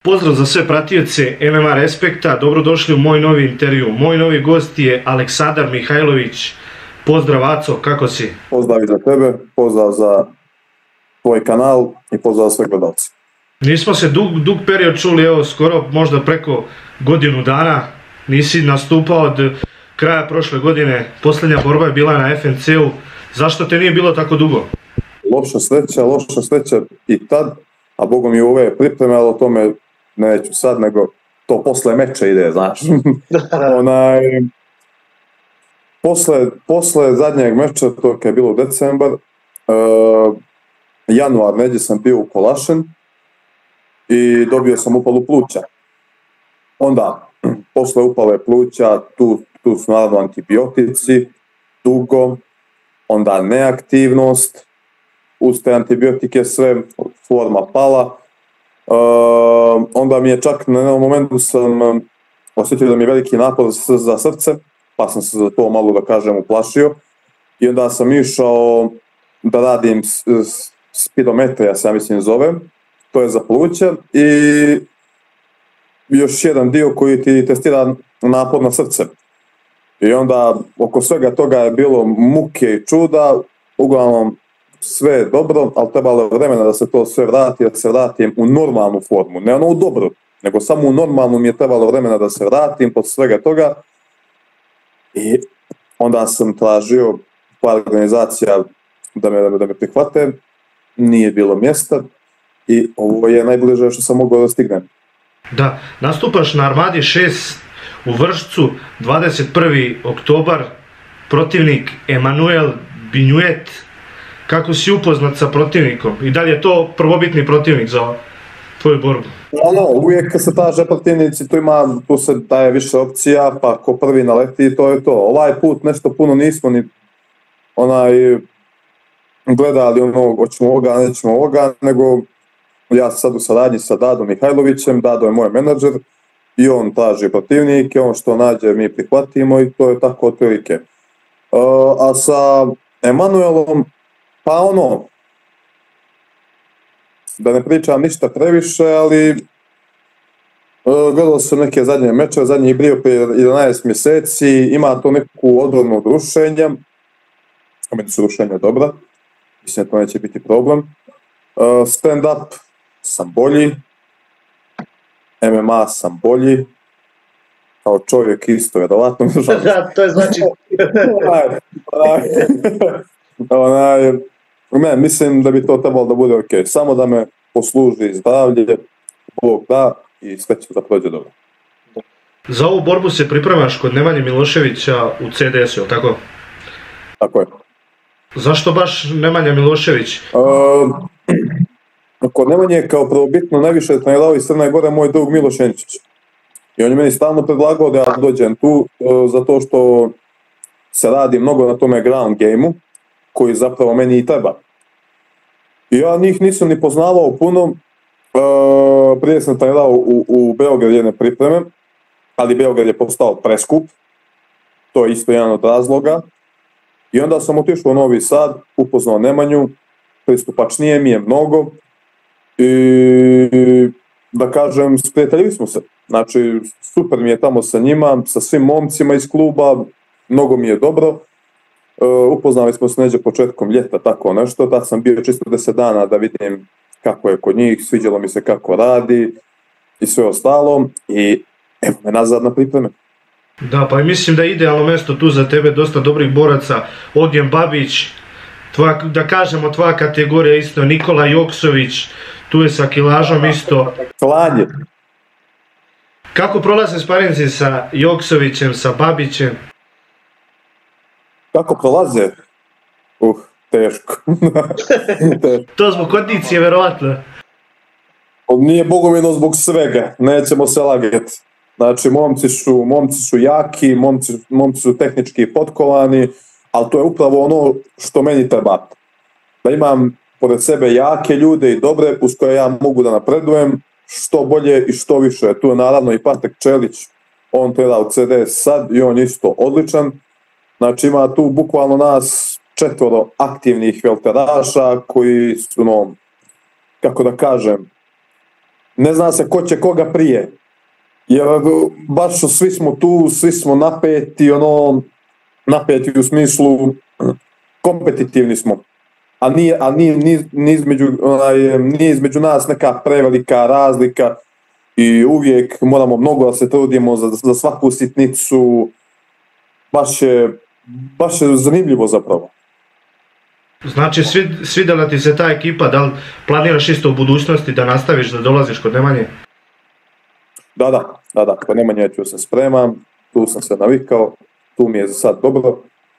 Pozdrav za sve pratioce MMA Respekta, dobrodošli u moj novi intervju. Moj novi gost je Aleksandar Mihajlović. Pozdrav Aco, kako si? Pozdrav i za tebe, pozdrav za tvoj kanal i pozdrav za sve gledalce. Nismo se dug period čuli, evo skoro možda preko godinu dana. Nisi nastupao od kraja prošle godine, posljednja borba je bila na FNC-u. Zašto te nije bilo tako dugo? Loša sreća i tad, a bogom i ove pripreme, ali o tome neću sad, nego to posle meča ide, znaš. Posle zadnjeg meča, to je bilo u decembar, januar neđe sam bio u Kolašen i dobio sam upalu pluća. Onda, posle upale pluća, tu su naravno antibiotici, dugo, onda neaktivnost, uz te antibiotike sve, forma pala. Onda mi je čak na jednom momentu sam osjetio da mi je veliki napor za srce, pa sam se za to malo, da kažem, uplašio. I onda sam išao da radim spirometrija, se ja mislim zove, to je za pluća, i još jedan dio koji ti testira napor na srce. I onda oko svega toga je bilo muke i čuda, uglavnom sve je dobro, ali trebalo je vremena da se to sve vrati, da se vratim u normalnu formu. Ne ono u dobro, nego samo u normalnu mi je trebalo vremena da se vratim pod svega toga. I onda sam tražio par organizacija da me prihvate, nije bilo mjesta i ovo je najbliže što sam mogao da stignem. Da, nastupaš na Armadi 6 u Vršcu, 21. oktobar, protivnik Emanuel Binjuet. Kako si upoznat sa protivnikom i da li je to prvobitni protivnik za tvoju borbu? Uvijek kad se traže protivnici, tu se daje više opcija, pa ko prvi naleti i to je to. Ovaj put nešto puno nismo ni gledali hoćemo ovoga, nećemo ovoga, nego ja sad u saradnji sa Dadom Mihajlovićem, Dado je moj menadžer i on traži protivnike, on što nađe mi prihvatimo i to je tako otprilike. A sa Emanuelom, pa da ne pričam ništa previše, ali gledao sam neke zadnje meče, zadnji je bio prije 11 mjeseci, ima to neku odbranu od rušenja, meni su rušenja dobra, mislim da to neće biti problem. Stand-up sam bolji, MMA sam bolji, kao čovjek isto, vjerovatno. Da, to je znači... Mislim da bi to trebalo da bude ok, samo da me posluži zdravlje, Bog da, i sve će da prođe dobro. Za ovu borbu se pripremaš kod Nemanje Miloševića u CDS-u, je li tako? Tako je. Zašto baš Nemanja Milošević? Kod Nemanje kao prvobitno najviše trenirao iz Crne Gore moj drug Miloš Jenčić. I on je meni stalno predlagao da ja dođem tu, zato što se radi mnogo na tome ground game-u, koji zapravo meni i treba. I ja njih nisam ni poznavao puno, prije sam trenirao u Beograd jedne pripreme, ali Beograd je postao preskup, to je isto jedan od razloga. I onda sam otišao u Novi Sad, upoznao Nemanju, pristupačnije mi je mnogo i da kažem, sprijateljili smo se. Znači, super mi je tamo sa njima, sa svim momcima iz kluba, mnogo mi je dobro. Upoznali smo se neđe početkom ljeta, tako nešto, tad sam bio čisto 10 dana da vidim kako je kod njih, sviđalo mi se kako radi i sve ostalo i evo me nazad na pripreme. Da, pa mislim da je idealno mjesto tu za tebe, dosta dobrih boraca, Ognjen Babić, da kažemo tvoja kategorija isto, Nikola Joksović, tu je sa kilažom isto. Klanje. Kako prolaze sparinzi sa Joksovićem, sa Babićem? Kako prolaze? Teško. To zbog kondicije, verovatno. Nije bogomilno zbog svega, nećemo se lagati. Znači, momci su jaki, momci su tehnički potkovani, ali to je upravo ono što meni treba. Da imam pored sebe jake ljude i dobre, uz koje ja mogu da napredujem, što bolje i što više. Tu je naravno i Patek Čelić, on treba u CDS sad i on isto odličan. Znači, ima tu bukvalno nas 4 aktivnih velteraša koji su, kako da kažem, ne zna se ko će koga prije. Jer baš svi smo tu, svi smo napeti, napeti u smislu kompetitivni smo. A nije između nas neka prevelika razlika i uvijek moramo mnogo da se trudimo za svaku sitnicu. Baš je zanimljivo zapravo. Znači, svidjela ti se ta ekipa, da li planiraš isto u budućnosti da nastaviš da dolaziš kod Nemanje? Da, kod Nemanje ću se spremam, tu sam se navikao, tu mi je za sad dobro.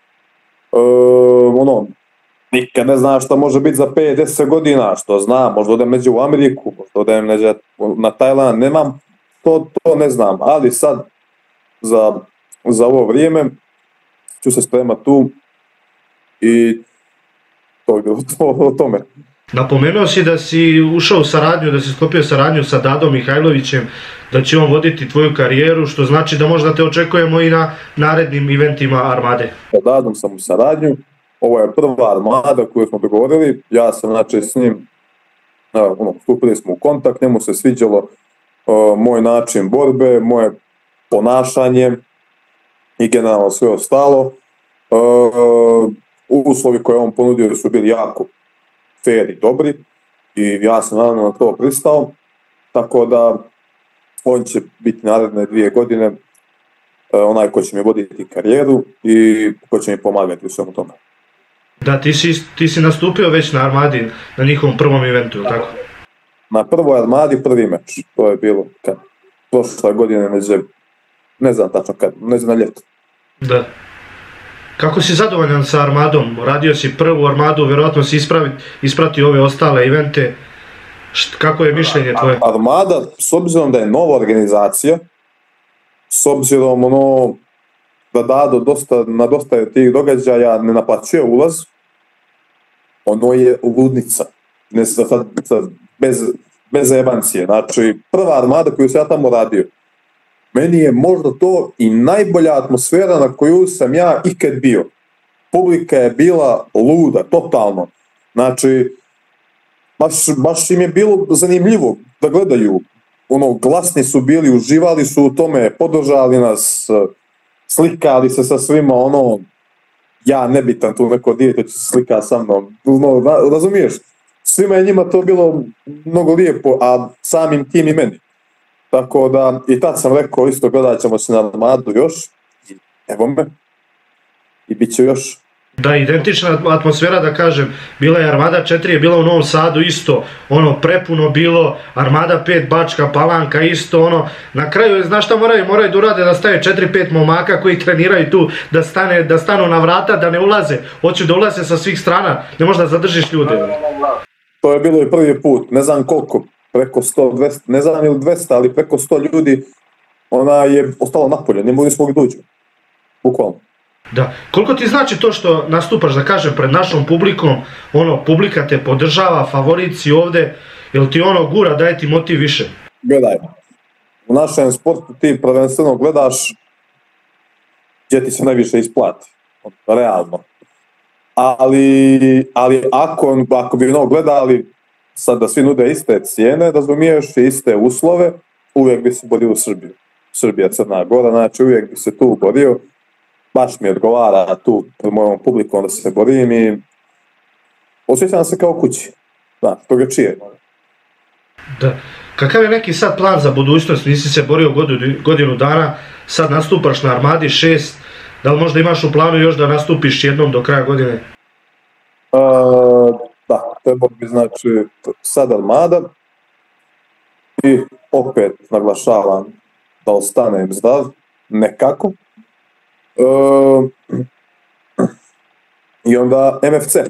Nikad ne znam šta može biti za 5-10 godina, što znam, možda odem neđe u Ameriku, možda odem neđe na Tajland, nemam, to ne znam, ali sad za ovo vrijeme ću se spremati tu i to je bilo o tome. Napomenuo si da si ušao u saradnju, da si sklopio saradnju sa Dadom Mihajlovićem, da će on voditi tvoju karijeru, što znači da možda te očekujemo i na narednim eventima Armade. Sa Dadom sam u saradnju, ovo je prva Armada koju smo dogovorili, ja sam znači s njim, stupili smo u kontakt, njemu se sviđalo moj način borbe, moje ponašanje i generalno sve ostalo. Uslovi koje on ponudio su bili jako fair i dobri i ja sam naravno na to pristao, tako da on će biti naredne 2 godine onaj ko će mi voditi karijeru i ko će mi pomagati u svemu tome. Da, ti si nastupio već na Armadi, na njihovom prvom eventu, ili tako? Na prvoj Armadi prvi meč, to je bilo kad prošle godine ne znam tačno kad, na ljeto. Da. Kako si zadovoljan sa Armadom? Radio si prvu Armadu, vjerojatno si ispratio ove ostale evente. Kako je mišljenje tvoje? Armada, s obzirom da je nova organizacija, s obzirom da Dado na dosta tih događaja ne naplaćuje ulaz, ono je ludnica. Bez zebancije. Znači, prva Armada koju sam ja tamo radio, meni je možda to i najbolja atmosfera na koju sam ja ikad bio. Publika je bila luda, totalno. Znači, baš im je bilo zanimljivo da gledaju. Glasni su bili, uživali su u tome, podržali nas, slikali se sa svima, ja nebitan tu neko dijete će se slika sa mnom. Razumiješ? Svima je njima to bilo mnogo lijepo, a samim tim i meni. Tako da, i tad sam rekao isto, gledat ćemo se na Armadu još, i evo me, i bit će još. Da, identična atmosfera, da kažem, bila je Armada 4, je bila u Novom Sadu isto, prepuno bilo, Armada 5, Bačka Palanka isto, na kraju, znaš šta moraju da urade, da stave 4-5 momaka koji treniraju tu, da stanu na vrata, da ne ulaze, hoću da ulaze sa svih strana, ne možda zadržiš ljude. To je bilo i prvi put, ne znam koliko, preko 100, 200, ne znam ili 200, ali preko 100 ljudi, ona je ostala napolje, ne mogli smo dođu, bukvalno. Da, koliko ti znači to što nastupaš, da kažem, pred našom publikom, publika te podržava, favorit si ovde, jel ti gura, daje ti motiv više? Gledaj, u našem sportu ti prvenstveno gledaš gdje ti se najviše isplati, realno. Ali ako bi gledali, sad da svi nude iste cijene, razumiješ, i iste uslove, uvijek bi se borio u Srbiju. Srbija, Crna Gora, znači uvijek bi se tu borio. Baš mi odgovara tu pred mojom publikom da se borim i osjećam se kao kući. Da, drugačije. Da. Kakav je neki sad plan za budućnost? Nisi se borio godinu dana, sad nastupaš na Armadi 6, da li možda imaš u planu još da nastupiš jednom do kraja godine? Da, trebao bi znači sad Armada i opet naglašavam da ostanem zdrav, nekako. I onda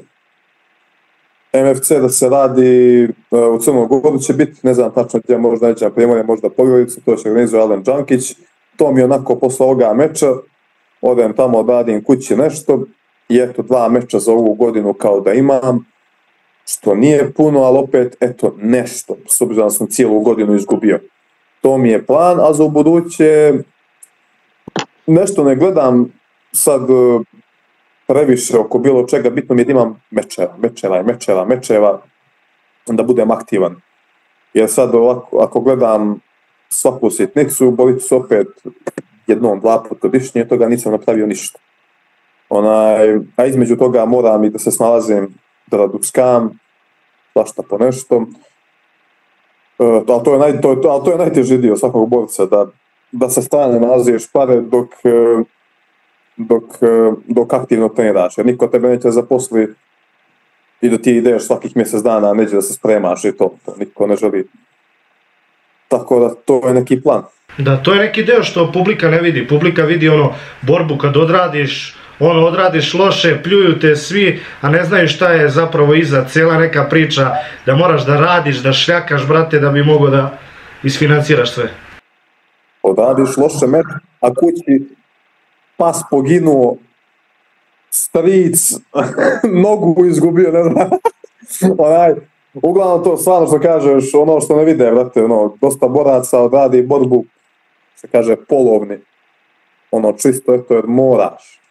MFC da se radi u Crnom Goru će biti, ne znam tačno gdje, možda neće na Primorje, možda Podgoricu, to će organizuje Alen Đankić. To mi onako posle ovoga meča, odem tamo, odradim kući nešto i eto 2 meča za ovu godinu kao da imam, što nije puno, ali opet eto nešto, s obzirom da sam cijelu godinu izgubio. To mi je plan, a za ubuduće nešto ne gledam sad previše oko bilo čega, bitno mi je da imam mečeva, da budem aktivan. jer sad ovako, ako gledam svaku sitnicu, bolit se opet jednom, dva puta godišnje, toga nisam napravio ništa. A između toga moram i da se snalazim, da raduckam, svašta po nešto. Ali to je najteži dio svakog borca, da se strane nalaziješ pare dok aktivno treniraš, jer niko tebe neće zaposli i da ti ideš svakih mjesec dana, neće da se spremaš i to niko ne želi. Tako da to je neki plan. Da, to je neki deo što publika ne vidi. Publika vidi borbu kad odradiš loše, pljuju te svi, a ne znaju šta je zapravo iza, cijela neka priča da moraš da radiš, da šljakaš, brate, da bi mogao da isfinanciraš sve. Odradiš loše meč, a kući pas poginuo, stric, nogu izgubio, ne znam. Uglavnom to stvarno što kažeš, ono što ne vide, brate, dosta boraca odradi borbu, se kaže polovni, čisto je to jer moraš.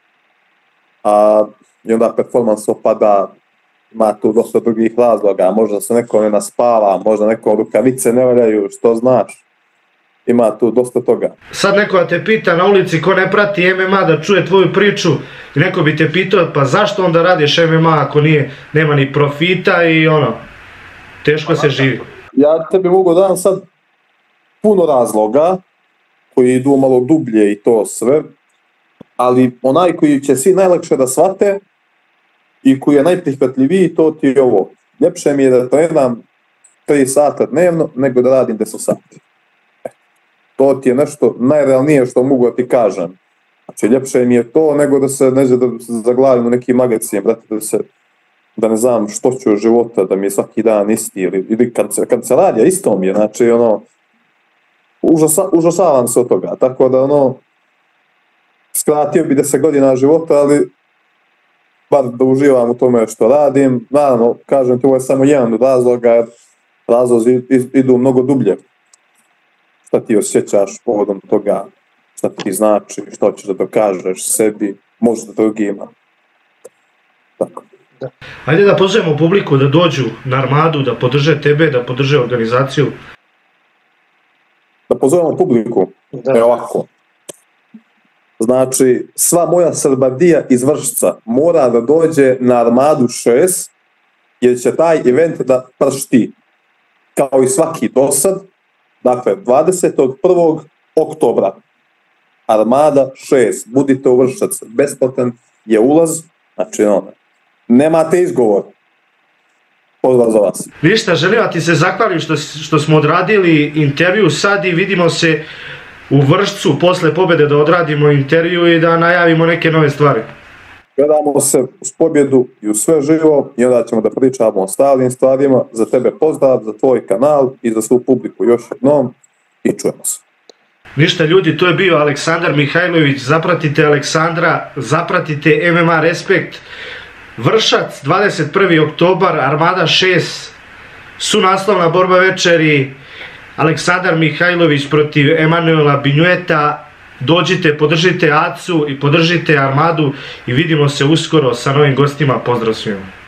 I onda performans opada, ima tu dosta drugih razloga, možda se neko ne naspava, možda neko rukavice ne valjaju, što znaš. Ima tu dosta toga. Sad neko da te pita na ulici ko ne prati MMA da čuje tvoju priču i neko bi te pitao pa zašto onda radiš MMA ako nema ni profita i teško se živi. Ja tebi mogu dam sad puno razloga koji idu malo dublje i to sve, ali onaj koji će svi najlakše da shvate i koji je najprihvatljiviji, to ti je ovo. Ljepše mi je da treniram 3 sata dnevno nego da radim 10 sati. To ti je nešto najrealnije što mogu da ti kažem. Znači, ljepše mi je to nego da se zaglavim u neki magazin, brate, da ne znam što ću od života, da mi je svaki dan isti, ili kancelarija isto mi je, znači, užasavam se od toga, tako da, skratio bi 10 godina života, ali bar da uživam u tome što radim. Naravno, kažem ti, ovo je samo jedan od razloga, jer razlozi idu mnogo dublje. Šta ti osjećaš povodom toga, šta ti znači, što hoćeš da dokažeš sebi, možda drugima. Tako. Ajde da pozovemo publiku da dođu na Armadu, da podrže tebe, da podrže organizaciju. Da pozovemo publiku? Evo ovako. Znači, sva moja Srbadija iz Vršca mora da dođe na Armadu 6, jer će taj event da pršti, kao i svaki dosad. Dakle, 21. oktobra, Armada 6, budite u Vršac, besplatan je ulaz, znači nemate izgovor. Pozdrav za vas. Ništa, želim da ti se zahvalim što smo odradili intervju sad i vidimo se u Vršcu posle pobjede da odradimo intervju i da najavimo neke nove stvari. Gledamo se uz pobjedu i u sve živo i onda ćemo da pričamo o ostalim stvarima. Za tebe pozdrav, za tvoj kanal i za svu publiku još jednom i čujemo se. Ništa ljudi, to je bio Aleksandar Mihajlović, zapratite Aleksandra, zapratite MMA Respekt. Vršac, 21. oktobar, Armada 6, sunaslovna borba večeri, Aleksandar Mihajlović protiv Emanuela Binjueta. Dođite, podržite Acu i podržite Armadu i vidimo se uskoro sa novim gostima. Pozdrav svima.